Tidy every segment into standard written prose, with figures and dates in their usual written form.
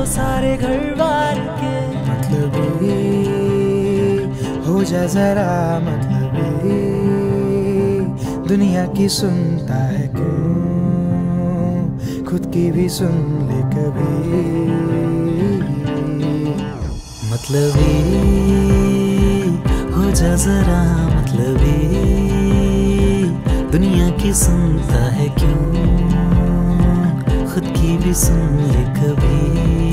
सारे घर बार के। मतलब हो जा जरा, मतलब दुनिया की सुनता है क्यों, खुद की भी सुन ले कभी। मतलब हो जा जरा, मतलब दुनिया की सुनता है क्यों, खुद की भी सुन ले कभी।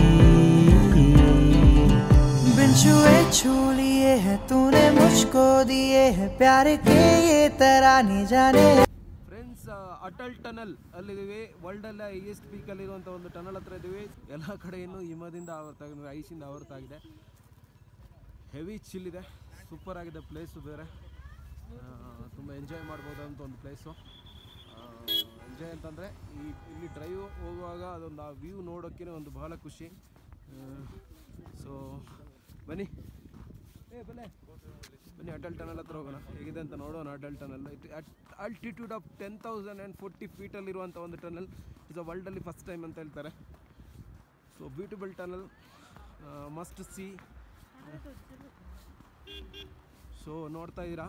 बिन छुए छू लिए है तूने मुझको, दिए है प्यार के ये तराने जाने। ಫ್ರೆಂಡ್ಸ್, ಅಟಲ್ ಟನಲ್ ಅಲ್ಲಿದ್ದೀವಿ. ವರ್ಲ್ಡಲ್ಲೇ ಹೈಯೆಸ್ಟ್ ಪೀಕಲ್ಲಿರುವಂಥ ಒಂದು ಟನಲ್ ಹತ್ರ ಇದ್ದೀವಿ. ಎಲ್ಲ ಕಡೆಯೂ ಹಿಮದಿಂದ ಆವೃತ್ತಾಗಿದೆ, ಐಸಿಂದ ಆವೃತ್ತಾಗಿದೆ. ಹೆವಿ ಚಿಲ್ ಇದೆ, ಸೂಪರ್ ಆಗಿದೆ ಪ್ಲೇಸು. ಬೇರೆ ತುಂಬ ಎಂಜಾಯ್ ಮಾಡ್ಬೋದಂತ ಒಂದು ಪ್ಲೇಸು. ಎಂಜಾಯ್ ಅಂತಂದರೆ ಇಲ್ಲಿ ಡ್ರೈವ್ ಹೋಗುವಾಗ ಅದೊಂದು ಆ ವ್ಯೂ ನೋಡೋಕ್ಕೆ ಒಂದು ಬಹಳ ಖುಷಿ. ಸೊ ಬನ್ನಿ ಅಟಲ್ ಟನಲ್ ಹತ್ರ ಹೋಗೋಣ, ಹೇಗಿದೆ ಅಂತ ನೋಡೋಣ. ಅಟಲ್ ಟನಲ್ ಆಲ್ಟಿಟ್ಯೂಡ್ ಆಫ್ 10,040 ಫೀಟಲ್ಲಿರುವಂಥ ಒಂದು ಟನಲ್. ಇದು ವರ್ಲ್ಡಲ್ಲಿ ಫಸ್ಟ್ ಟೈಮ್ ಅಂತ ಹೇಳ್ತಾರೆ. So beautiful tunnel, must see. So ನೋಡ್ತಾ ಇದ್ದೀರಾ.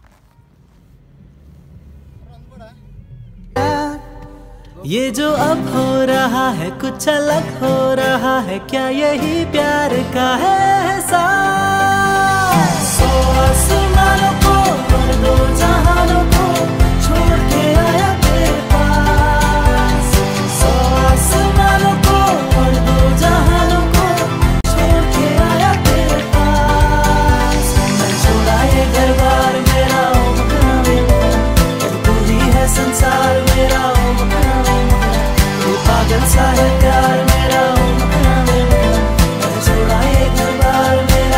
ये जो अब हो रहा है कुछ अलग हो रहा है, क्या यही प्यार का है एहसास? सो आसमानों को और दो जहानों को छोड़ के आया तेरे पास। सो आसमानों को और दो जहानों को छोड़ के आया तेरे पास। मैं छोड़ा ये घर बार मेरा, ओ मकना वे मकना, तू ही है संसार मेरा, ओ मकना वे मकना, ये पागल सा है प्यार मेरा, ओ मकना वे मकना, मैं छोड़ा ये घर बार मेरा।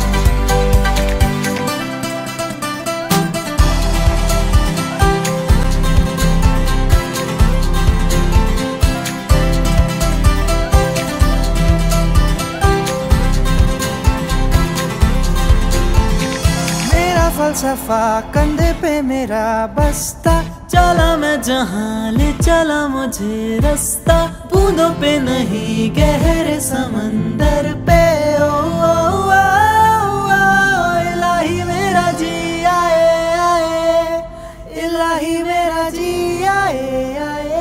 फलसफा कंधे पे मेरा बस्ता, चला मैं जहाँ ले चला मुझे रास्ता, बूंदों पे नहीं गहरे समंदर पे। ओ, ओ, ओ, ओ, इलाही मेरा जी आए आए, इलाही मेरा जी आए आए।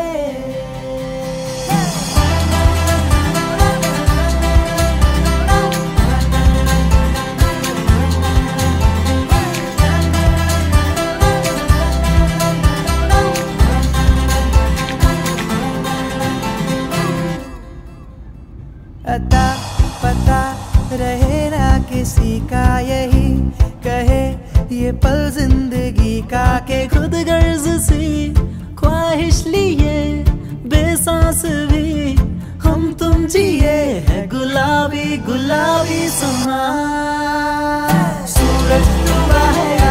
अता पता रहे ना किसी का, यही कहे ये पल जिंदगी का, के खुद गर्ज सी ख्वाहिश लिए बेसांस भी हम तुम जिए है गुलाबी गुलाबी समा। सूरज डूबा है